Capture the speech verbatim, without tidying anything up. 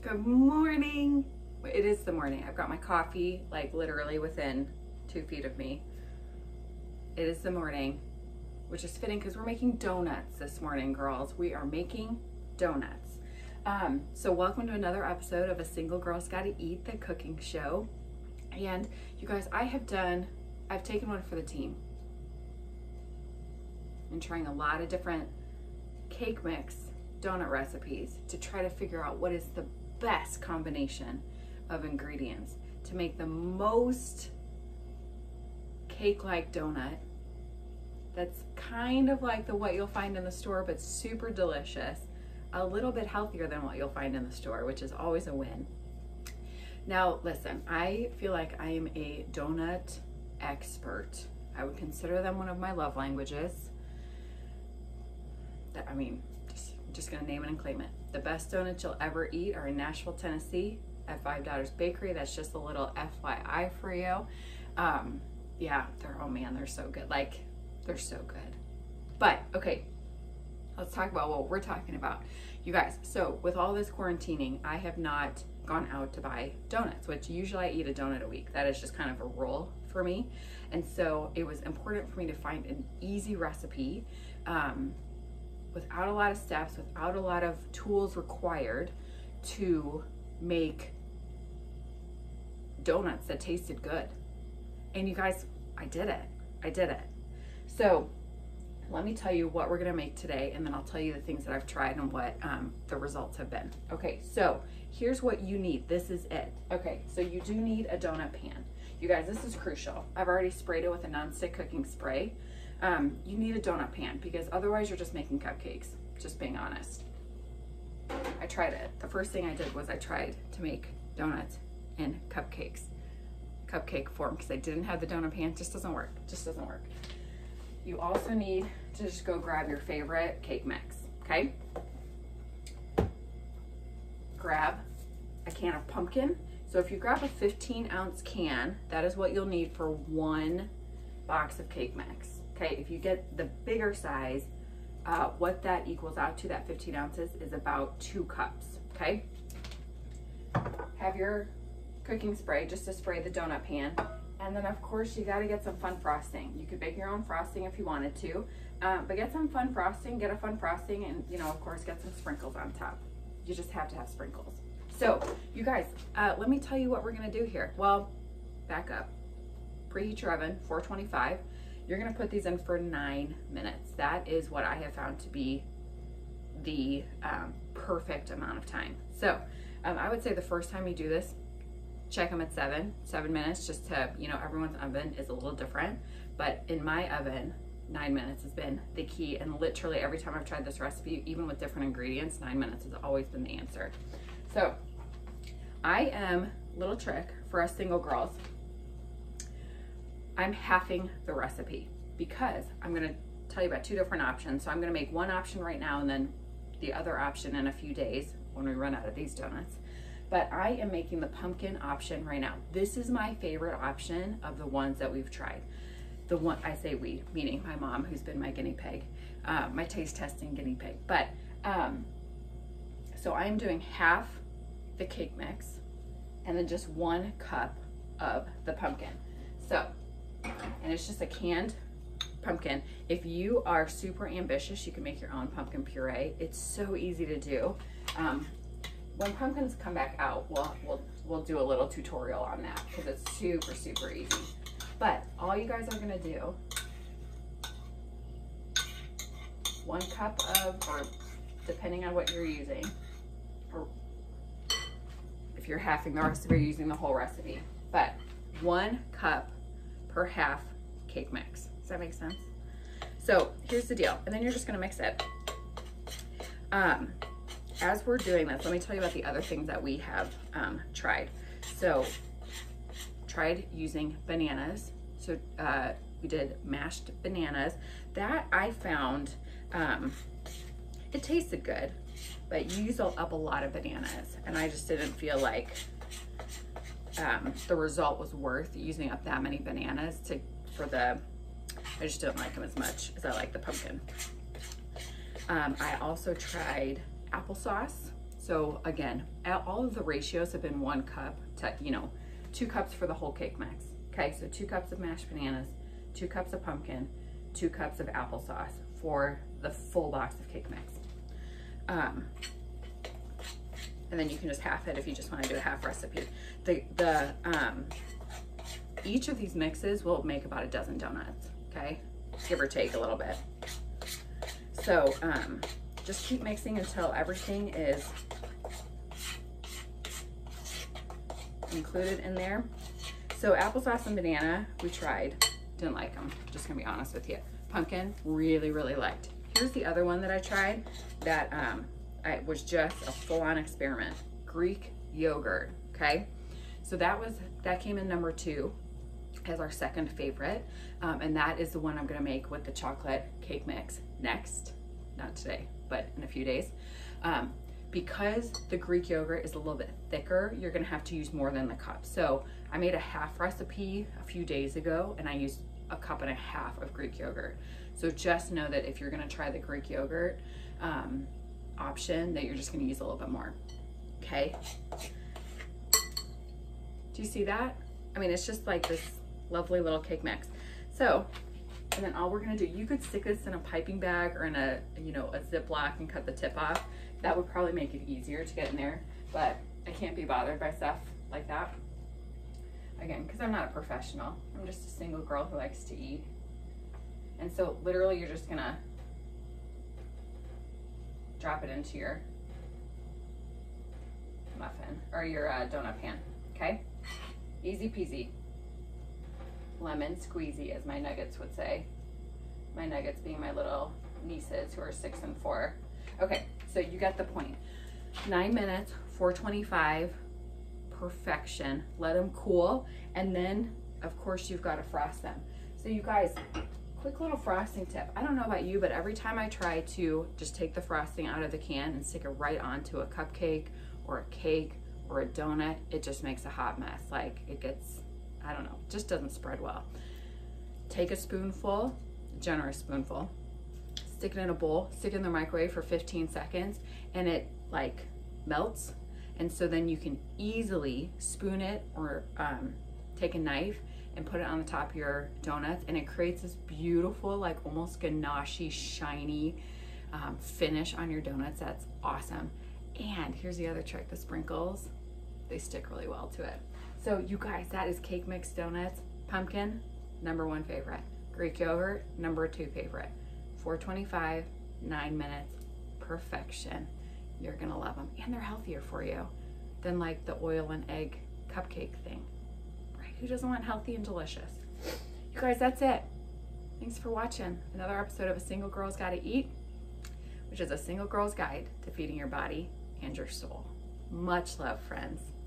Good morning. It is the morning. I've got my coffee like literally within two feet of me. It is the morning, which is fitting because we're making donuts this morning, girls. We are making donuts. Um, so welcome to another episode of A Single Girl's Gotta Eat, the cooking show. And you guys, I have done, I've taken one for the team. I'm trying a lot of different cake mix donut recipes to try to figure out what is the best combination of ingredients to make the most cake-like donut that's kind of like the what you'll find in the store, but super delicious, a little bit healthier than what you'll find in the store, which is always a win. Now listen, I feel like I am a donut expert. I would consider them one of my love languages. That, I mean, just, I'm just gonna name it and claim it. The best donuts you'll ever eat are in Nashville, Tennessee at Five Daughters Bakery. That's just a little F Y I for you. Um, yeah, they're, oh man, they're so good. Like, they're so good. But, okay, let's talk about what we're talking about. You guys, so with all this quarantining, I have not gone out to buy donuts, which usually I eat a donut a week. That is just kind of a rule for me. And so it was important for me to find an easy recipe, um, without a lot of steps, without a lot of tools required to make donuts that tasted good. And you guys, I did it. I did it. So let me tell you what we're gonna make today, and then I'll tell you the things that I've tried and what um, the results have been. Okay, so here's what you need. This is it. Okay, so you do need a donut pan. You guys, this is crucial. I've already sprayed it with a nonstick cooking spray. Um, you need a donut pan because otherwise you're just making cupcakes, just being honest. I tried it. The first thing I did was I tried to make donuts in cupcakes, cupcake form, because I didn't have the donut pan. It just doesn't work, it just doesn't work. You also need to just go grab your favorite cake mix, okay? Grab a can of pumpkin. So if you grab a fifteen ounce can, that is what you'll need for one box of cake mix. Okay, if you get the bigger size, uh, what that equals out to, that fifteen ounces, is about two cups, okay? Have your cooking spray just to spray the donut pan. And then of course you gotta get some fun frosting. You could make your own frosting if you wanted to, um, but get some fun frosting, get a fun frosting, and you know, of course, get some sprinkles on top. You just have to have sprinkles. So you guys, uh, let me tell you what we're gonna do here. Well, back up. Preheat your oven, four twenty-five. You're gonna put these in for nine minutes. That is what I have found to be the um, perfect amount of time. So um, I would say the first time you do this, check them at seven, seven minutes, just to, you know, everyone's oven is a little different, but in my oven, nine minutes has been the key. And literally every time I've tried this recipe, even with different ingredients, nine minutes has always been the answer. So I am, little trick for us single girls, I'm halving the recipe because I'm gonna tell you about two different options. So I'm gonna make one option right now and then the other option in a few days when we run out of these donuts. But I am making the pumpkin option right now. This is my favorite option of the ones that we've tried. The one, I say we, meaning my mom, who's been my guinea pig, uh, my taste testing guinea pig. But, um, so I'm doing half the cake mix and then just one cup of the pumpkin. So, and it's just a canned pumpkin. If you are super ambitious, you can make your own pumpkin puree. It's so easy to do. Um, when pumpkins come back out, we'll, we'll, we'll do a little tutorial on that because it's super, super easy. But all you guys are gonna do, one cup of, or depending on what you're using, or if you're halving the recipe, you're using the whole recipe, but one cup per half cake mix. Does that make sense? So here's the deal. And then you're just gonna mix it. Um, as we're doing this, let me tell you about the other things that we have um, tried. So tried using bananas. So uh, we did mashed bananas. That I found, um, it tasted good, but you use up a lot of bananas. And I just didn't feel like um, the result was worth using up that many bananas to for the, I just didn't like them as much as I like the pumpkin. Um, I also tried applesauce. So again, all of the ratios have been one cup to, you know, two cups for the whole cake mix. Okay, so two cups of mashed bananas, two cups of pumpkin, two cups of applesauce for the full box of cake mix. Um, and then you can just half it if you just want to do a half recipe. The, the, um, each of these mixes will make about a dozen donuts, okay? Give or take a little bit. So um, just keep mixing until everything is included in there. So applesauce and banana, we tried, didn't like them, just gonna be honest with you. Pumpkin, really, really liked. Here's the other one that I tried that um, I, was just a full-on experiment. Greek yogurt, okay? So that was, that came in number two as our second favorite. Um, and that is the one I'm gonna make with the chocolate cake mix next. Not today, but in a few days. Um, because the Greek yogurt is a little bit thicker, you're gonna have to use more than the cup. So I made a half recipe a few days ago and I used a cup and a half of Greek yogurt. So just know that if you're gonna try the Greek yogurt um, option, that you're just gonna use a little bit more, okay? Do you see that? I mean, it's just like this lovely little cake mix. So, and then all we're gonna do, you could stick this in a piping bag or in a, you know, a Ziploc and cut the tip off. That would probably make it easier to get in there, but I can't be bothered by stuff like that. Again, because I'm not a professional. I'm just a single girl who likes to eat. And so literally you're just gonna drop it into your muffin or your uh, donut pan, okay? Easy peasy. Lemon squeezy, as my nuggets would say. My nuggets being my little nieces who are six and four. Okay, so you get the point. Nine minutes, four twenty-five, perfection. Let them cool, and then of course you've got to frost them. So you guys, quick little frosting tip. I don't know about you, but every time I try to just take the frosting out of the can and stick it right onto a cupcake or a cake or a donut, it just makes a hot mess. Like it gets, I don't know, just doesn't spread well. Take a spoonful, a generous spoonful, stick it in a bowl, stick it in the microwave for fifteen seconds, and it like melts. And so then you can easily spoon it or um, take a knife and put it on the top of your donuts, and it creates this beautiful, like almost ganache-y, shiny um, finish on your donuts. That's awesome. And here's the other trick, the sprinkles, they stick really well to it. So you guys, that is cake mix donuts. Pumpkin, number one favorite. Greek yogurt, number two favorite. four twenty-five, nine minutes, perfection. You're gonna love them. And they're healthier for you than like the oil and egg cupcake thing, right? Who doesn't want healthy and delicious? You guys, that's it. Thanks for watching another episode of A Single Girl's Gotta Eat, which is a single girl's guide to feeding your body and your soul. Much love, friends.